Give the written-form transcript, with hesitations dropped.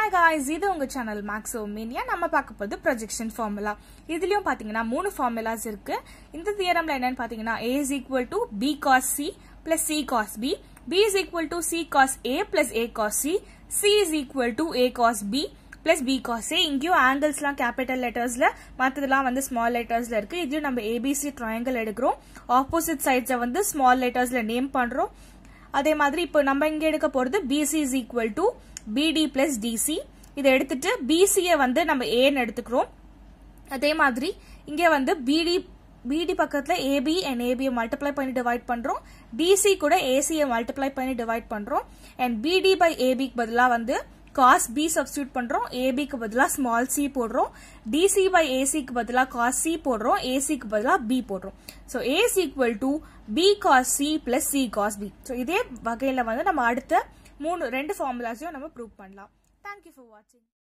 Hi guys, இது உங்க channel Maxo Mania. நம்ம பார்க்க போறது ப்ரொஜெக்ஷன் ஃபார்முலா. இதுலயும் பாத்தீங்கன்னா மூணு ஃபார்முலாஸ் இருக்கு. இந்த தியரம்ல என்னன்னு பாத்தீங்கன்னா A is equal to B cos C plus C cos B, B is equal to C cos A plus A cos C, C is equal to A cos B plus B cos A. இங்கேயும் ஆங்கிள்ஸ்லாம் capital லெட்டர்ஸ்ல, மற்றதெல்லாம் வந்து small லெட்டர்ஸ்ல இருக்கு. இதுலயும் நம்ம ABC triangle எடுக்கிறோம். Opposite சைட்ஸை வந்து small லெட்டர்ஸ்ல name பண்றோம். அதே மாதிரி இப்போ நம்ம இங்க எடுக்க போறது BC is equal to BD plus DC. இதை எடுத்துட்டு BC வந்து நம்ம A ன்னு எடுத்துக்கிறோம். அதே மாதிரி இங்க வந்து BD பக்கத்துல AB and AB மல்டிப்ளை பண்ணி டிவைட் பண்றோம். DC கூட AC மல்டிப்ளை பண்ணி டிவைட் பண்றோம். and BD by AB க்கு பதிலா வந்து cos B சப்ஸ்டிட்யூட் பண்றோம். AB க்கு பதிலா small c போடுறோம். DC by AC க்கு பதிலா cos C போடுறோம். AC க்கு பதிலா B போடுறோம். so A is equal to B cos C plus C cos B. so இதே வகையில வந்து நம்ம அடுத்த ரெண்டு ஃபார்முலாஸையும் நம்ம ப்ரூவ் பண்ணலாம். Thank you for watching.